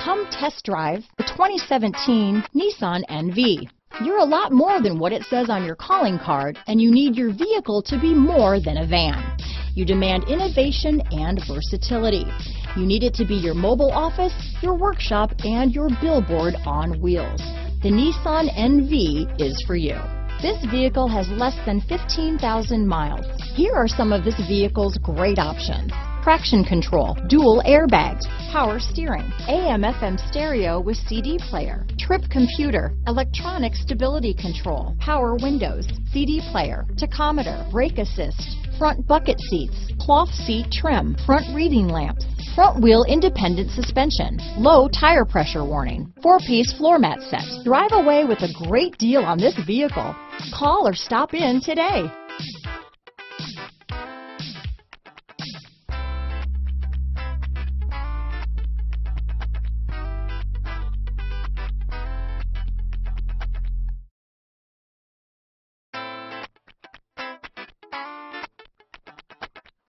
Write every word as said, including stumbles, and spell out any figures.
Come test drive the twenty seventeen Nissan N V. You're a lot more than what it says on your calling card, and you need your vehicle to be more than a van. You demand innovation and versatility. You need it to be your mobile office, your workshop, and your billboard on wheels. The Nissan N V is for you. This vehicle has less than fifteen thousand miles. Here are some of this vehicle's great options: traction control, dual airbags, power steering, A M F M stereo with C D player, trip computer, electronic stability control, power windows, C D player, tachometer, brake assist, front bucket seats, cloth seat trim, front reading lamps, front wheel independent suspension, low tire pressure warning, four-piece floor mat set. Drive away with a great deal on this vehicle. Call or stop in today.